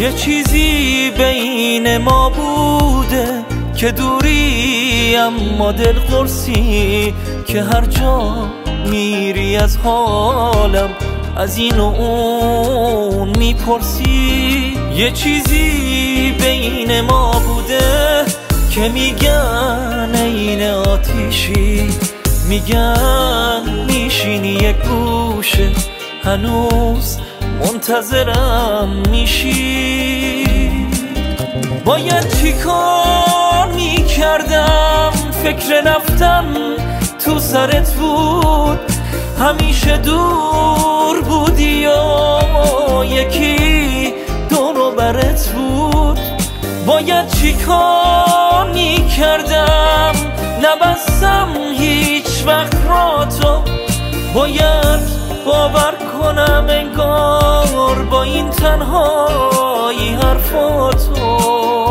یه چیزی بین ما بوده که دوری اما دل قرصی، که هر جا میری از حالم از این و اون میپرسی. یه چیزی بین ما بوده که میگن عین آتیشی، میگن میشینی یک گوشه هنوز منتظرم میشی. باید چی کار میکردم فکر رفتن تو سرت بود، همیشه دور بودی و یکی دور برت بود. باید چی کار میکردم نبستم هیچ وقت را تو، باید باور کنم انگار با این تنهایی حرفاتو.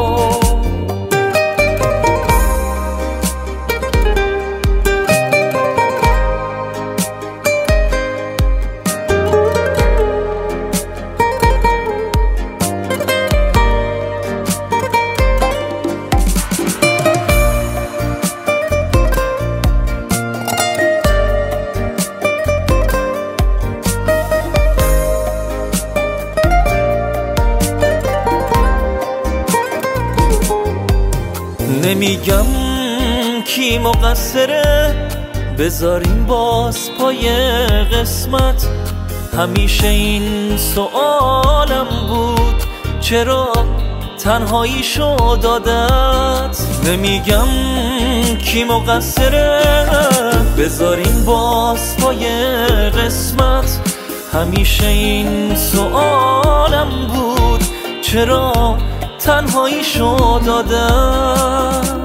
نمیگم کی مقصره، بذاریم باز پای قسمت. همیشه این سوالم بود چرا تنهایی شو دادت. نمیگم کی مقصره، بذاریم باز پای قسمت. همیشه این سوالم بود چرا تنهایی شو دادت.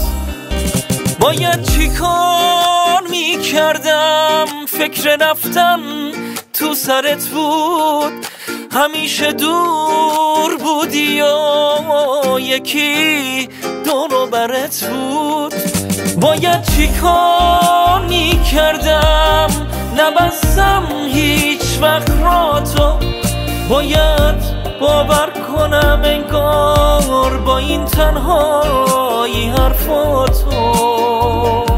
باید چی کار میکردم فکر رفتن تو سرت بود، همیشه دور بودی و یکی دور برت بود. باید چی کار میکردم نبستم هیچ وقت را تو، باید باور کنم انگار با این تنهایی حرفاتو.